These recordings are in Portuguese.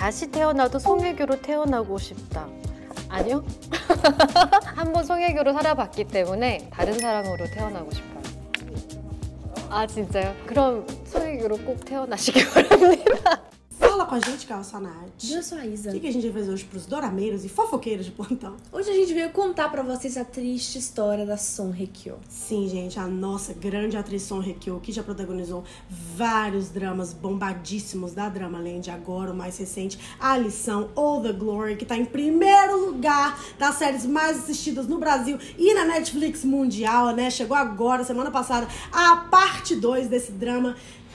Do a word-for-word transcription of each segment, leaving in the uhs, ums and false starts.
다시 태어나도 송혜교로 태어나고 싶다. 아니요? 한번 송혜교로 살아봤기 때문에 다른 사람으로 태어나고 싶어요. 아 진짜요? 그럼 송혜교로 꼭 태어나시기 바랍니다. Fala com a gente, Calçanate. Eu sou a Isa. O que, que a gente vai fazer hoje pros dorameiros e fofoqueiros de plantão? Hoje a gente veio contar pra vocês a triste história da Song Hye-kyo. Sim, gente, a nossa grande atriz Song Hye-kyo, que já protagonizou vários dramas bombadíssimos da Dramaland, agora o mais recente, A Lição, ou The Glory, que tá em primeiro lugar das séries mais assistidas no Brasil e na Netflix mundial, né? Chegou agora, semana passada, a parte dois desse drama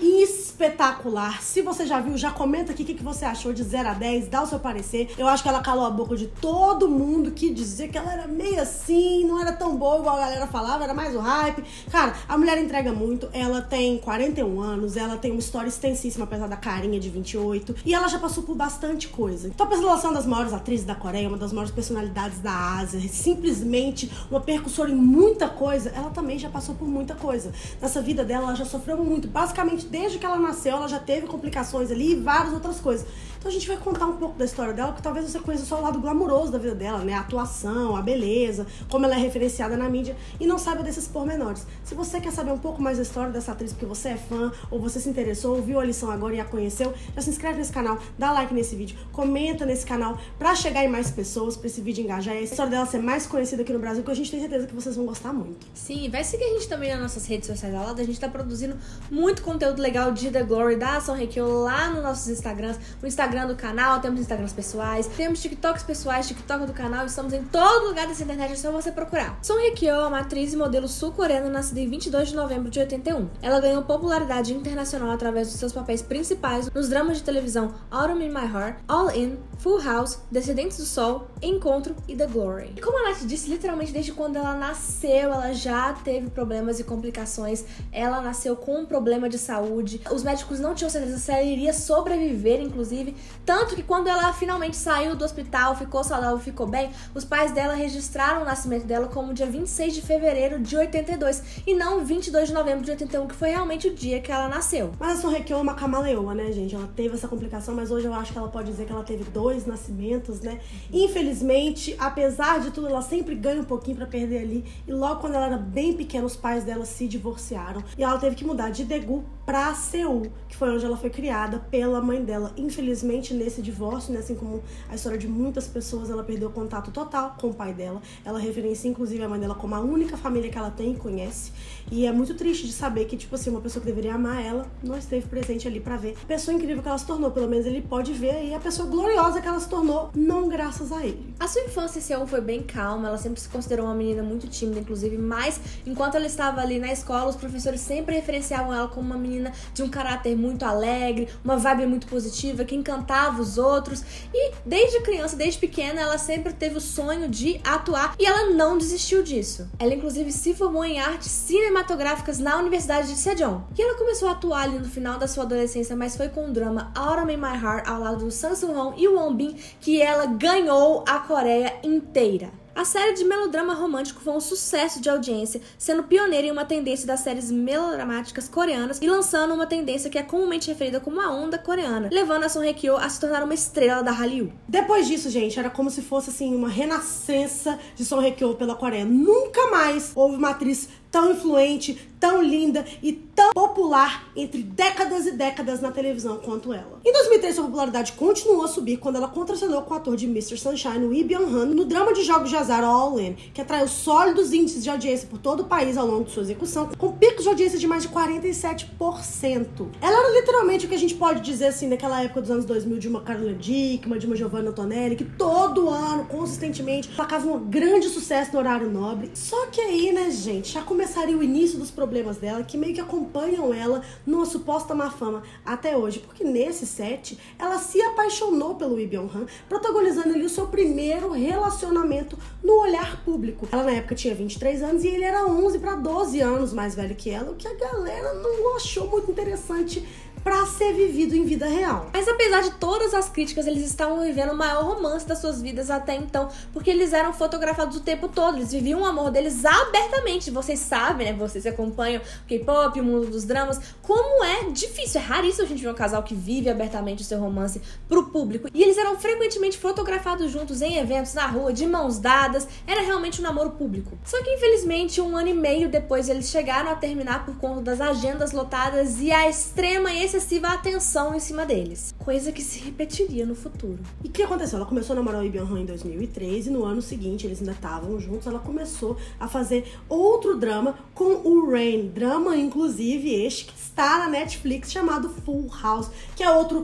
espetacular. Se você já viu, já comenta aqui o que, que você achou de zero a dez, dá o seu parecer. Eu acho que ela calou a boca de todo mundo que dizia que ela era meio assim, não era tão boa igual a galera falava, era mais o hype. Cara, a mulher entrega muito, ela tem quarenta e um anos, ela tem uma história extensíssima, apesar da carinha de vinte e oito, e ela já passou por bastante coisa. Então, apesar dela ser uma das maiores atrizes da Coreia, uma das maiores personalidades da Ásia, simplesmente uma percussora em muita coisa, ela também já passou por muita coisa. Nessa vida dela, ela já sofreu muito. Basicamente, desde que ela nasceu, ela já teve complicações ali e várias outras coisas. Então a gente vai contar um pouco da história dela, porque talvez você conheça só o lado glamuroso da vida dela, né? A atuação, a beleza, como ela é referenciada na mídia, e não saiba desses pormenores. Se você quer saber um pouco mais da história dessa atriz, porque você é fã, ou você se interessou, ouviu a lição agora e a conheceu, já se inscreve nesse canal, dá like nesse vídeo, comenta nesse canal pra chegar em mais pessoas, pra esse vídeo engajar e a história dela ser mais conhecida aqui no Brasil, que a gente tem certeza que vocês vão gostar muito. Sim, vai seguir a gente também nas nossas redes sociais ao lado. A gente tá produzindo muito conteúdo legal de The Glory, da Song Hye-kyo lá nos nossos Instagrams, no Instagram do canal, temos Instagrams pessoais, temos TikToks pessoais, TikTok do canal, estamos em todo lugar dessa internet, é só você procurar. Song Hye-kyo é uma atriz e modelo sul-coreana nascida em vinte e dois de novembro de oitenta e um. Ela ganhou popularidade internacional através dos seus papéis principais nos dramas de televisão Autumn in My Heart, All In, Full House, Descendentes do Sol, Encontro e The Glory. E como a Nath disse, literalmente desde quando ela nasceu, ela já teve problemas e complicações. Ela nasceu com um problema de saúde. Os médicos não tinham certeza se ela iria sobreviver, inclusive. Tanto que quando ela finalmente saiu do hospital, ficou saudável, ficou bem, os pais dela registraram o nascimento dela como dia vinte e seis de fevereiro de oitenta e dois e não vinte e dois de novembro de oitenta e um, que foi realmente o dia que ela nasceu. Mas a Song Hye-kyo é uma camaleoa, né, gente? Ela teve essa complicação, mas hoje eu acho que ela pode dizer que ela teve dois nascimentos, né? Infelizmente, apesar de tudo, ela sempre ganha um pouquinho pra perder ali. E logo quando ela era bem pequena, os pais dela se divorciaram. E ela teve que mudar de Daegu pra Seul, que foi onde ela foi criada pela mãe dela. Infelizmente, nesse divórcio, né, assim como a história de muitas pessoas, ela perdeu contato total com o pai dela. Ela referencia, inclusive, a mãe dela como a única família que ela tem e conhece. E é muito triste de saber que, tipo assim, uma pessoa que deveria amar ela não esteve presente ali pra ver a pessoa incrível que ela se tornou. Pelo menos ele pode ver aí a pessoa gloriosa que ela se tornou, não graças a ele. A sua infância em Seul foi bem calma, ela sempre se considerou uma menina muito tímida, inclusive, mas enquanto ela estava ali na escola, os professores sempre referenciavam ela como uma menina de um caráter muito alegre, uma vibe muito positiva, que encantava os outros. E desde criança, desde pequena, ela sempre teve o sonho de atuar e ela não desistiu disso. Ela, inclusive, se formou em artes cinematográficas na Universidade de Sejong. E ela começou a atuar ali no final da sua adolescência, mas foi com o drama Autumn in My Heart, ao lado do Sang Soo-hong e Won Bin, que ela ganhou a Coreia inteira. A série de melodrama romântico foi um sucesso de audiência, sendo pioneira em uma tendência das séries melodramáticas coreanas e lançando uma tendência que é comumente referida como a onda coreana, levando a Song Hye-kyo a se tornar uma estrela da Hallyu. Depois disso, gente, era como se fosse assim uma renascença de Song Hye-kyo pela Coreia. Nunca mais houve uma atriz tão influente, tão linda e tão popular entre décadas e décadas na televisão quanto ela. Em dois mil e três, sua popularidade continuou a subir quando ela contracenou com o ator de mister Sunshine, o Lee Byung-hun, no drama de jogos de azar All In, que atraiu sólidos índices de audiência por todo o país ao longo de sua execução, com picos de audiência de mais de quarenta e sete por cento. Ela era literalmente o que a gente pode dizer assim, naquela época dos anos dois mil, de uma Carolina Dickman, de uma Giovanna Antonelli, que todo ano, consistentemente, placava um grande sucesso no horário nobre. Só que aí, né, gente, já começaria o início dos problemas dela, que meio que acompanham ela numa suposta má fama até hoje, porque nesse set ela se apaixonou pelo Lee Byung-hun, protagonizando ali o seu primeiro relacionamento no olhar público. Ela na época tinha vinte e três anos e ele era onze para doze anos mais velho que ela, o que a galera não achou muito interessante pra ser vivido em vida real. Mas apesar de todas as críticas, eles estavam vivendo o maior romance das suas vidas até então, porque eles eram fotografados o tempo todo, eles viviam o amor deles abertamente. Vocês sabem, né, vocês acompanham o K-pop, o mundo dos dramas, como é difícil, é raríssimo a gente ver um casal que vive abertamente o seu romance pro público. E eles eram frequentemente fotografados juntos em eventos, na rua, de mãos dadas, era realmente um namoro público. Só que infelizmente um ano e meio depois eles chegaram a terminar por conta das agendas lotadas e a extrema e excessiva atenção em cima deles, coisa que se repetiria no futuro. E o que aconteceu? Ela começou a namorar o Lee Byung-hun em dois mil e três e no ano seguinte, eles ainda estavam juntos, ela começou a fazer outro drama com o Rain, drama inclusive este que está na Netflix chamado Full House, que é outro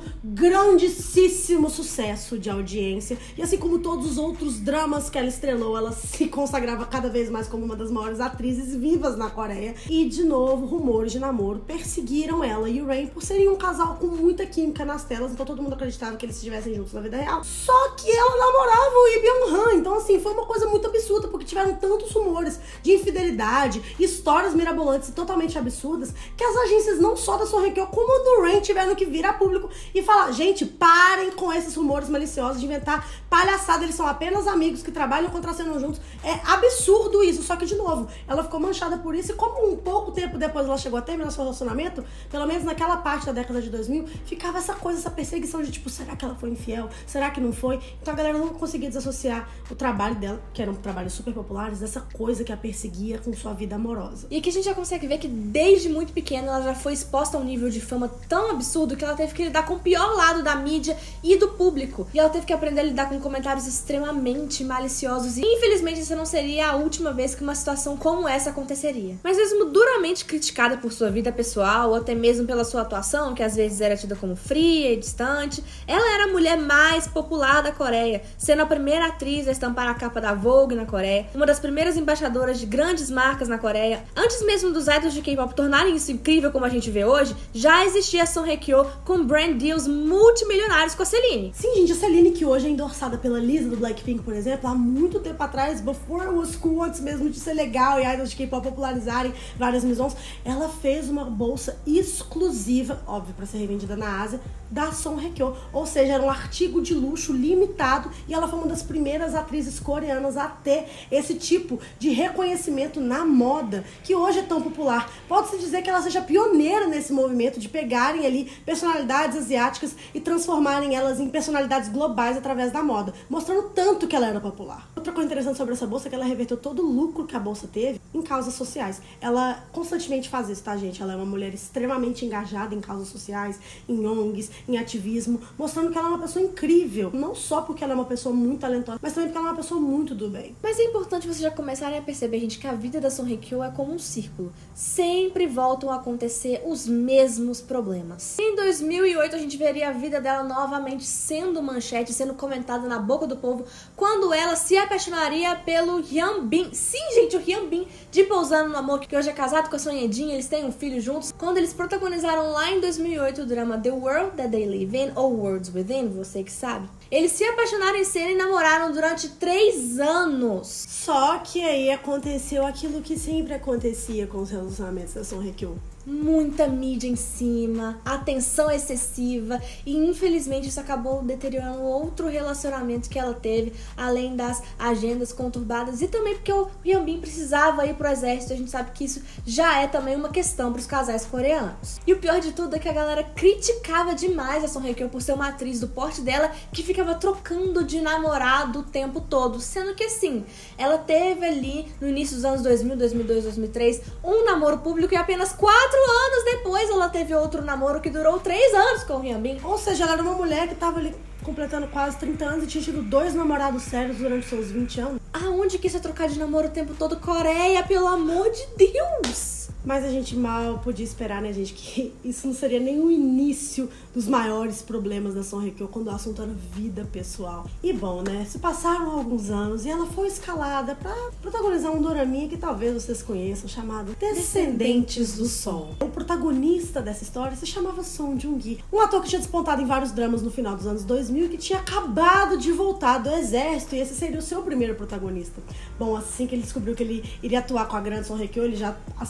grandíssimo sucesso de audiência, e assim como todos os outros dramas que ela estrelou, ela se consagrava cada vez mais como uma das maiores atrizes vivas na Coreia. E de novo, rumores de namoro perseguiram ela e o Rain por serem um casal com muita química nas telas, então todo mundo acreditava que eles estivessem juntos na vida real. Só que ela namorava o Lee Byung-hun, então assim, foi uma coisa muito absurda, porque tiveram tantos rumores de infidelidade, histórias mirabolantes e totalmente absurdas, que as agências não só da Song Hye-kyo como do Rain tiveram que vir a público e falar: gente, parem com esses rumores maliciosos de inventar palhaçada, eles são apenas amigos que trabalham e contracenam juntos. É absurdo isso, só que de novo, ela ficou manchada por isso, e como um pouco tempo depois ela chegou a terminar seu relacionamento, pelo menos naquela parte da década de dois mil, ficava essa coisa, essa perseguição de tipo, será que ela foi infiel? Será que não foi? Então a galera não conseguia desassociar o trabalho dela, que eram trabalhos super populares, dessa coisa que a perseguia com sua vida amorosa. E aqui a gente já consegue ver que desde muito pequena ela já foi exposta a um nível de fama tão absurdo que ela teve que lidar com o pior lado da mídia e do público. E ela teve que aprender a lidar com comentários extremamente maliciosos, e infelizmente essa não seria a última vez que uma situação como essa aconteceria. Mas mesmo duramente criticada por sua vida pessoal, ou até mesmo pela sua atuação, que às vezes era tida como fria e distante, ela era a mulher mais popular da Coreia, sendo a primeira atriz a estampar a capa da Vogue na Coreia, uma das primeiras embaixadoras de grandes marcas na Coreia. Antes mesmo dos idols de K-pop tornarem isso incrível como a gente vê hoje, já existia a Song Hye-kyo com brand deals multimilionários com a Celine. Sim, gente, a Celine, que hoje é endossada pela Lisa do Blackpink, por exemplo, há muito tempo atrás, before it was cool, antes mesmo de ser legal e idols de K-pop popularizarem várias maisons, ela fez uma bolsa exclusiva, óbvio, para ser revendida na Ásia, da Song Hye-kyo. Ou seja, era um artigo de luxo limitado, e ela foi uma das primeiras atrizes coreanas a ter esse tipo de reconhecimento na moda, que hoje é tão popular. Pode-se dizer que ela seja pioneira nesse movimento de pegarem ali personalidades asiáticas e transformarem elas em personalidades globais através da moda, mostrando tanto que ela era popular. Outra coisa interessante sobre essa bolsa é que ela reverteu todo o lucro que a bolsa teve em causas sociais. Ela constantemente faz isso, tá, gente? Ela é uma mulher extremamente engajada em causas sociais, em O N Gs, em ativismo, mostrando que ela é uma pessoa incrível. Não só porque ela é uma pessoa muito talentosa, mas também porque ela é uma pessoa muito do bem. Mas é importante vocês já começarem a perceber, gente, que a vida da Song Hye-kyo é como um círculo. Sempre voltam a acontecer os mesmos problemas. Em dois mil e oito a gente veria a vida dela novamente sendo manchete, sendo comentada na boca do povo, quando ela se apaixonaria pelo Hyun-bin. Sim, gente, o Hyun-bin de Pousando no Amor, que hoje é casado com a Son Ye-jin, eles têm um filho juntos. Quando eles protagonizaram lá em dois mil e oito o drama The World That They Live In, ou Worlds Within, você que sabe, eles se apaixonaram em cena e namoraram durante três anos. Só que aí aconteceu aquilo que sempre acontecia com os relacionamentos da Song Hye-kyo. Muita mídia em cima, atenção excessiva, e infelizmente isso acabou deteriorando outro relacionamento que ela teve, além das agendas conturbadas, e também porque o Hyun-bin precisava ir pro exército. A gente sabe que isso já é também uma questão pros casais coreanos. E o pior de tudo é que a galera criticava demais a Song Hye-kyo por ser uma atriz do porte dela, que ficava trocando de namorado o tempo todo, sendo que assim, ela teve ali no início dos anos dois mil, dois mil e dois, dois mil e três um namoro público, e apenas quatro anos depois ela teve outro namoro que durou três anos com o Hyun-bin. Ou seja, ela era uma mulher que tava ali completando quase trinta anos e tinha tido dois namorados sérios durante seus vinte anos. Aonde que isso é trocar de namoro o tempo todo? Coreia, pelo amor de Deus! Mas a gente mal podia esperar, né, gente, que isso não seria nem o início dos maiores problemas da Song Hye-kyo quando o assunto era vida pessoal. E bom, né, se passaram alguns anos e ela foi escalada pra protagonizar um doraminha que talvez vocês conheçam, chamado Descendentes do Sol. O protagonista dessa história se chamava Song Joong-ki, um ator que tinha despontado em vários dramas no final dos anos dois mil e que tinha acabado de voltar do exército, e esse seria o seu primeiro protagonista. Bom, assim que ele descobriu que ele iria atuar com a grande Song Hye-kyo, ele já aceitou o papel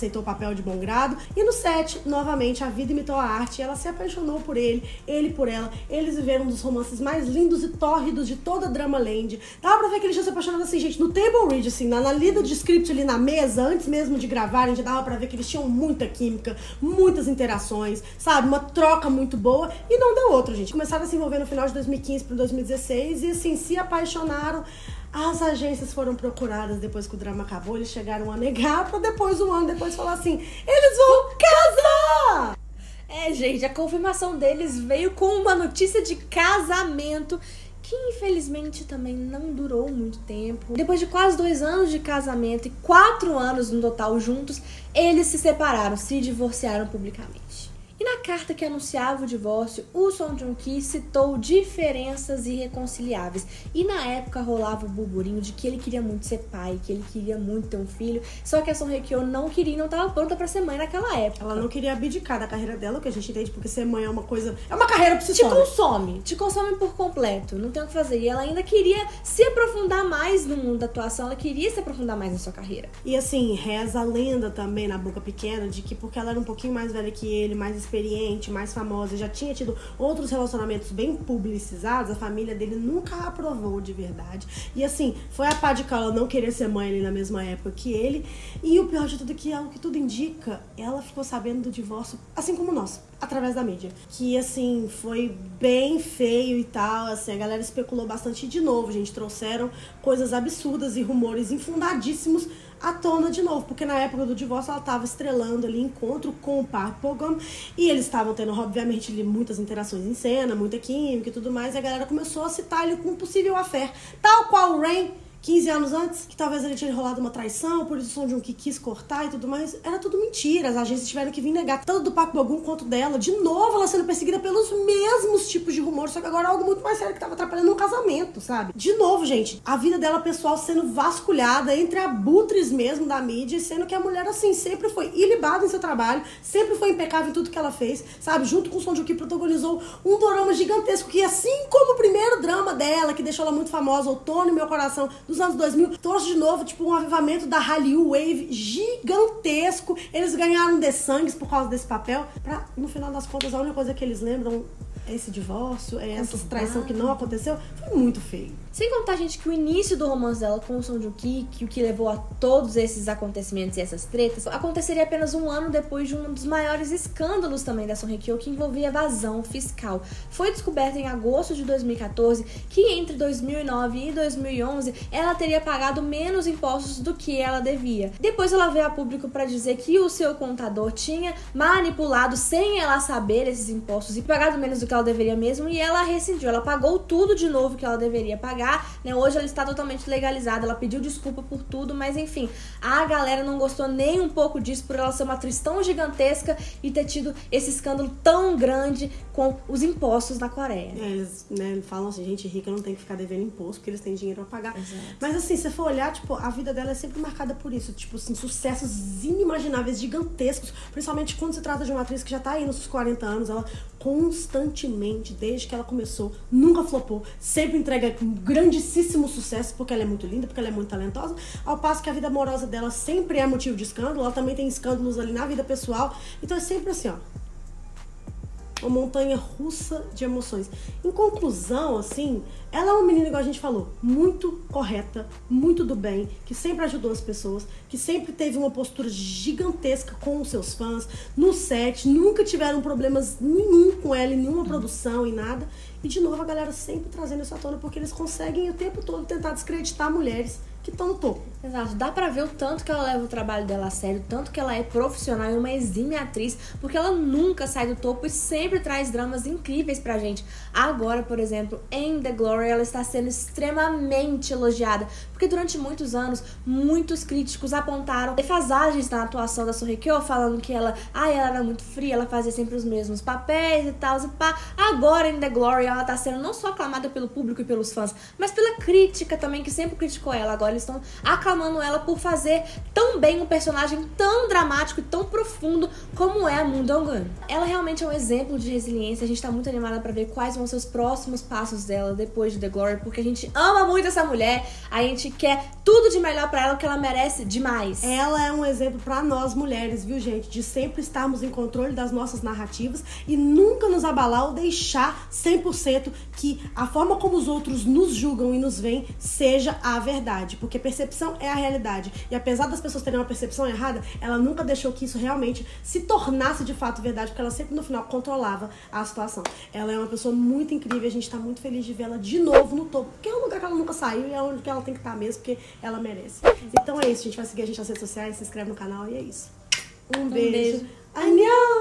papel de bom grado. E no set, novamente, a vida imitou a arte. Ela se apaixonou por ele, ele por ela. Eles viveram um dos romances mais lindos e tórridos de toda a Dramaland. Dava pra ver que eles tinham se apaixonado assim, gente, no table read, assim, na, na lida de script ali na mesa, antes mesmo de gravarem, já dava pra ver que eles tinham muita química, muitas interações, sabe? Uma troca muito boa. E não deu outro, gente. Começaram a se envolver no final de dois mil e quinze para dois mil e dezesseis e, assim, se apaixonaram. As agências foram procuradas depois que o drama acabou, eles chegaram a negar pra depois, um ano depois, falar assim, eles vão casar! É, gente, a confirmação deles veio com uma notícia de casamento que infelizmente também não durou muito tempo. Depois de quase dois anos de casamento e quatro anos no total juntos, eles se separaram, se divorciaram publicamente. E na carta que anunciava o divórcio, o Song Joong-ki citou diferenças irreconciliáveis. E na época rolava o burburinho de que ele queria muito ser pai, que ele queria muito ter um filho. Só que a Song Hye-kyo não queria e não estava pronta pra ser mãe naquela época. Ela não queria abdicar da carreira dela, o que a gente entende, porque ser mãe é uma coisa... É uma carreira pra si Te só. consome, te consome por completo, não tem o que fazer. E ela ainda queria se aprofundar mais no mundo da atuação, ela queria se aprofundar mais na sua carreira. E assim, reza a lenda também na Boca Pequena de que porque ela era um pouquinho mais velha que ele, mais experiente, mais famosa, já tinha tido outros relacionamentos bem publicizados, a família dele nunca a aprovou de verdade. E assim, foi a pá de cal ela não querer ser mãe ali na mesma época que ele. E o pior de tudo é que, ao que tudo indica, ela ficou sabendo do divórcio, assim como nós, através da mídia. Que assim, foi bem feio e tal, assim, a galera especulou bastante. E de novo, gente, trouxeram coisas absurdas e rumores infundadíssimos à tona de novo, porque na época do divórcio ela estava estrelando ali encontro com o Park Bo-gum e eles estavam tendo, obviamente, ali, muitas interações em cena, muita química e tudo mais, e a galera começou a citar ele com um possível affair, tal qual o Rain, quinze anos antes, que talvez ele tinha rolado uma traição, por isso o Song Joong-ki quis cortar e tudo mais. Era tudo mentira. As agências tiveram que vir negar tanto do Park Bo-gum quanto dela. De novo, ela sendo perseguida pelos mesmos tipos de rumores, só que agora é algo muito mais sério que tava atrapalhando um casamento, sabe? De novo, gente, a vida dela pessoal sendo vasculhada entre abutres mesmo da mídia, sendo que a mulher, assim, sempre foi ilibada em seu trabalho, sempre foi impecável em tudo que ela fez, sabe? Junto com o Song Joong-ki protagonizou um dorama gigantesco que, assim como o primeiro drama dela, que deixou ela muito famosa, Outono e Meu Coração, dos anos dois mil, trouxe de novo, tipo, um avivamento da Hallyu Wave gigantesco. Eles ganharam de sangues por causa desse papel, pra, no final das contas, a única coisa que eles lembram é esse divórcio, é essa traição que não aconteceu. Foi muito feio. Sem contar, gente, que o início do romance dela com o Song Joong-ki, que o que levou a todos esses acontecimentos e essas tretas, aconteceria apenas um ano depois de um dos maiores escândalos também da Song Hye-kyo, que envolvia evasão fiscal. Foi descoberto em agosto de dois mil e quatorze que entre dois mil e nove e dois mil e onze ela teria pagado menos impostos do que ela devia. Depois ela veio a público para dizer que o seu contador tinha manipulado sem ela saber esses impostos e pagado menos do que ela deveria mesmo, e ela rescindiu, ela pagou tudo de novo que ela deveria pagar. Né? Hoje ela está totalmente legalizada, ela pediu desculpa por tudo, mas enfim, a galera não gostou nem um pouco disso por ela ser uma atriz tão gigantesca e ter tido esse escândalo tão grande com os impostos na Coreia. É, eles, né, falam assim, gente rica não tem que ficar devendo imposto porque eles têm dinheiro pra pagar. Exato. Mas assim, se você for olhar, tipo, a vida dela é sempre marcada por isso, tipo assim, sucessos inimagináveis, gigantescos, principalmente quando se trata de uma atriz que já tá aí nos quarenta anos, ela constantemente, desde que ela começou, nunca flopou, sempre entrega grandíssimo sucesso, porque ela é muito linda, porque ela é muito talentosa, ao passo que a vida amorosa dela sempre é motivo de escândalo, ela também tem escândalos ali na vida pessoal, então é sempre assim, ó, uma montanha russa de emoções. Em conclusão, assim, ela é uma menina, igual a gente falou, muito correta, muito do bem, que sempre ajudou as pessoas, que sempre teve uma postura gigantesca com os seus fãs, no set, nunca tiveram problemas nenhum com ela, em nenhuma produção, em nada. E, de novo, a galera sempre trazendo isso à tona, porque eles conseguem o tempo todo tentar descreditar mulheres que estão no topo. Exato, dá pra ver o tanto que ela leva o trabalho dela a sério, o tanto que ela é profissional e uma exímia atriz, porque ela nunca sai do topo e sempre traz dramas incríveis pra gente. Agora, por exemplo, em The Glory, ela está sendo extremamente elogiada, porque durante muitos anos, muitos críticos apontaram defasagens na atuação da Song Hye-kyo, falando que ela, ah, ela era muito fria, ela fazia sempre os mesmos papéis e tal, e pá. Agora, em The Glory, ela tá sendo não só aclamada pelo público e pelos fãs, mas pela crítica também, que sempre criticou ela. Agora eles estão aclamando ela por fazer tão bem um personagem tão dramático e tão profundo como é a Moon Dong-eun. Ela realmente é um exemplo de resiliência, a gente tá muito animada pra ver quais vão ser os próximos passos dela depois de The Glory, porque a gente ama muito essa mulher, a gente quer tudo de melhor pra ela, que ela merece demais. Ela é um exemplo pra nós mulheres, viu, gente? De sempre estarmos em controle das nossas narrativas e nunca nos abalar ou deixar cem por cento que a forma como os outros nos julgam e nos veem seja a verdade, porque percepção é a realidade. E apesar das pessoas terem uma percepção errada, ela nunca deixou que isso realmente se tornasse de fato verdade, porque ela sempre no final controlava a situação. Ela é uma pessoa muito incrível, a gente tá muito feliz de vê-la de novo no topo, porque é um lugar que ela nunca saiu e é onde ela tem que estar mesmo, porque ela merece. Então é isso, a gente vai seguir a gente nas redes sociais, se inscreve no canal e é isso. Um, Um beijo. beijo. Annyeong!